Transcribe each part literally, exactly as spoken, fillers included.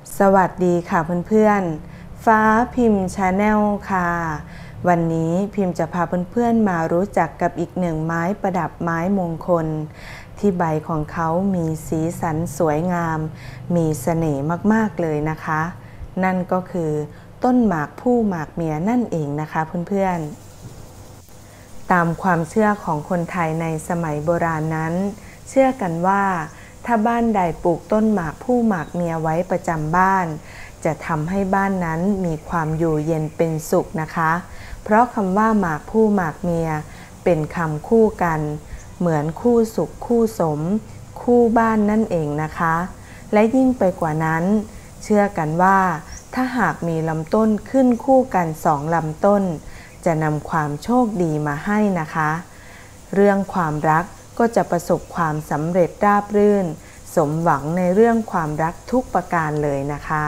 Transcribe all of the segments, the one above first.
สวัสดีค่ะเพื่อนๆฟ้าพิมพ์ชาแนลค่ะวันนี้พิมพ์จะพาเพื่อนๆมารู้จักกับอีกหนึ่งไม้ประดับไม้มงคลที่ใบของเขามีสีสันสวยงามมีเสน่ห์มากๆเลยนะคะนั่นก็คือต้นหมากผู้หมากเมียนั่นเองนะคะเพื่อนๆตามความเชื่อของคนไทยในสมัยโบราณนั้นเชื่อกันว่าถ้าบ้านใดปลูกต้นหมากผู้หมากเมียไว้ประจำบ้านจะทำให้บ้านนั้นมีความอยู่เย็นเป็นสุขนะคะเพราะคำว่าหมากผู้หมากเมียเป็นคำคู่กันเหมือนคู่สุขคู่สมคู่บ้านนั่นเองนะคะและยิ่งไปกว่านั้นเชื่อกันว่าถ้าหากมีลำต้นขึ้นคู่กันสองลำต้นจะนำความโชคดีมาให้นะคะเรื่องความรักก็จะประสบความสำเร็จราบรื่นสมหวังในเรื่องความรักทุกประการเลยนะคะ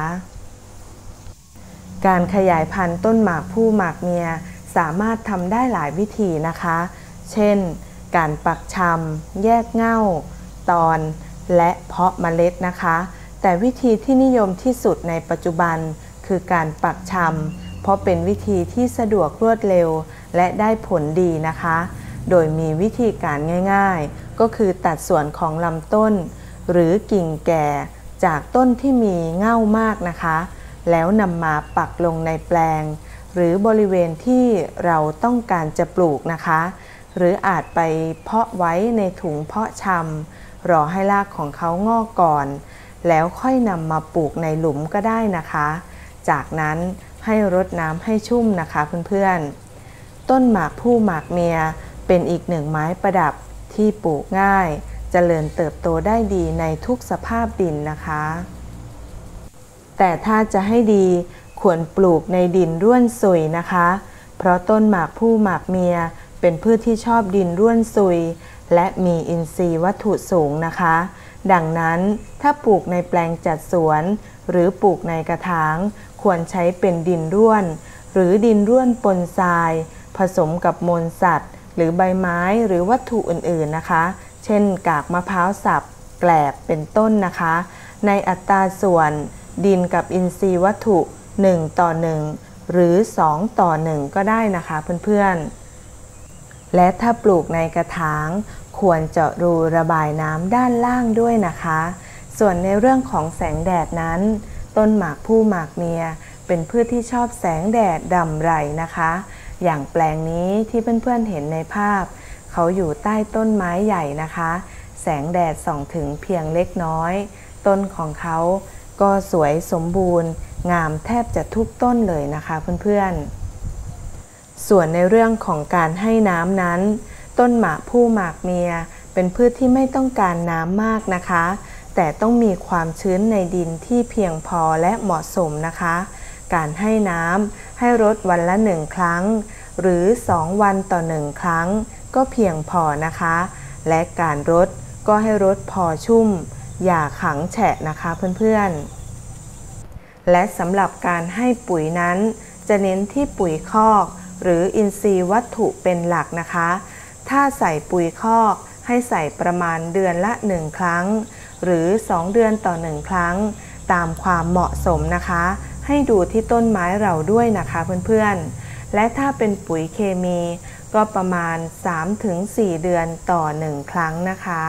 การขยายพันธุ์ต้นหมากผู้หมากเมียสามารถทำได้หลายวิธีนะคะเช่นการปักชำแยกเง่าตอนและเพาะเมล็ดนะคะแต่วิธีที่นิยมที่สุดในปัจจุบันคือการปักชำเพราะเป็นวิธีที่สะดวกรวดเร็วและได้ผลดีนะคะโดยมีวิธีการง่ายๆก็คือตัดส่วนของลำต้นหรือกิ่งแก่จากต้นที่มีเง่ามากนะคะแล้วนำมาปักลงในแปลงหรือบริเวณที่เราต้องการจะปลูกนะคะหรืออาจไปเพาะไว้ในถุงเพาะชำรอให้รากของเขางอกก่อนแล้วค่อยนำมาปลูกในหลุมก็ได้นะคะจากนั้นให้รดน้ำให้ชุ่มนะคะเพื่อนๆต้นหมากผู้หมากเมียเป็นอีกหนึ่งไม้ประดับที่ปลูกง่ายเจริญเติบโตได้ดีในทุกสภาพดินนะคะแต่ถ้าจะให้ดีควรปลูกในดินร่วนซุยนะคะเพราะต้นหมากผู้หมากเมียเป็นพืชที่ชอบดินร่วนซุยและมีอินทรีย์วัตถุสูงนะคะดังนั้นถ้าปลูกในแปลงจัดสวนหรือปลูกในกระถางควรใช้เป็นดินร่วนหรือดินร่วนปนทรายผสมกับมูลสัตว์หรือใบไม้หรือวัตถุอื่นๆนะคะเช่นกากมะพร้าวสับแกลบเป็นต้นนะคะในอัตราส่วนดินกับอินทรีย์วัตถุหนึ่งต่อหนึ่งหรือสองต่อหนึ่งก็ได้นะคะเพื่อนๆและถ้าปลูกในกระถางควรเจาะรูระบายน้ำด้านล่างด้วยนะคะส่วนในเรื่องของแสงแดดนั้นต้นหมากผู้หมากเมียเป็นพืชที่ชอบแสงแดดรำไรนะคะอย่างแปลงนี้ที่เพื่อนๆเห็นในภาพเขาอยู่ใต้ต้นไม้ใหญ่นะคะแสงแดดส่องถึงเพียงเล็กน้อยต้นของเขาก็สวยสมบูรณ์งามแทบจะทุกต้นเลยนะคะเพื่อนๆส่วนในเรื่องของการให้น้ำนั้นต้นหมากผู้หมากเมียเป็นพืชที่ไม่ต้องการน้ำมากนะคะแต่ต้องมีความชื้นในดินที่เพียงพอและเหมาะสมนะคะการให้น้ำให้รดวันละหนึ่งครั้งหรือสองวันต่อหนึ่งครั้งก็เพียงพอนะคะและการรดก็ให้รดพอชุ่มอย่าขังแฉะนะคะเพื่อนๆและสำหรับการให้ปุ๋ยนั้นจะเน้นที่ปุ๋ยคอกหรืออินทรีย์วัตถุเป็นหลักนะคะถ้าใส่ปุ๋ยคอกให้ใส่ประมาณเดือนละหนึ่งครั้งหรือสองเดือนต่อหนึ่งครั้งตามความเหมาะสมนะคะให้ดูที่ต้นไม้เราด้วยนะคะเพื่อนๆและถ้าเป็นปุ๋ยเคมีก็ประมาณ สามถึงสี่ เดือนต่อหนึ่งครั้งนะคะ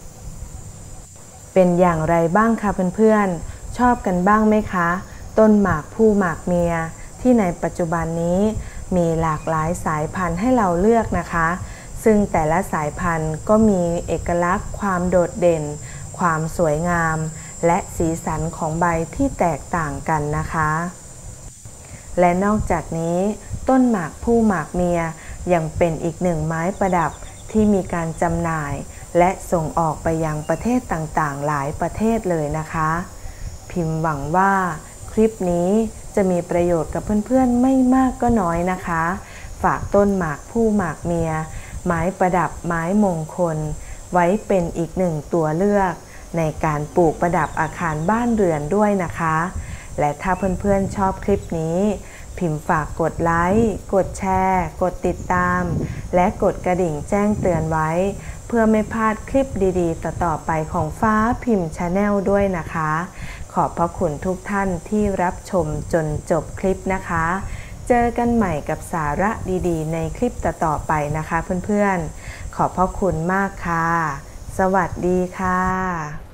เป็นอย่างไรบ้างคะเพื่อนๆชอบกันบ้างไหมคะต้นหมากผู้หมากเมียที่ในปัจจุบันนี้มีหลากหลายสายพันธุ์ให้เราเลือกนะคะซึ่งแต่ละสายพันธุ์ก็มีเอกลักษณ์ความโดดเด่นความสวยงามและสีสันของใบที่แตกต่างกันนะคะและนอกจากนี้ต้นหมากผู้หมากเมียยังเป็นอีกหนึ่งไม้ประดับที่มีการจำหน่ายและส่งออกไปยังประเทศต่างๆหลายประเทศเลยนะคะพิมพ์หวังว่าคลิปนี้จะมีประโยชน์กับเพื่อนๆไม่มากก็น้อยนะคะฝากต้นหมากผู้หมากเมียไม้ประดับไม้มงคลไว้เป็นอีกหนึ่งตัวเลือกในการปลูกประดับอาคารบ้านเรือนด้วยนะคะและถ้าเพื่อนๆชอบคลิปนี้พิมพ์ฝากกดไลค์กดแชร์กดติดตามและกดกระดิ่งแจ้งเตือนไว้เพื่อไม่พลาดคลิปดีๆต่อๆไปของฟ้าพิมพ์ชาแนลด้วยนะคะขอบพระคุณทุกท่านที่รับชมจนจบคลิปนะคะเจอกันใหม่กับสาระดีๆในคลิปต่อๆไปนะคะเพื่อนๆขอบพระคุณมากค่ะสวัสดีค่ะ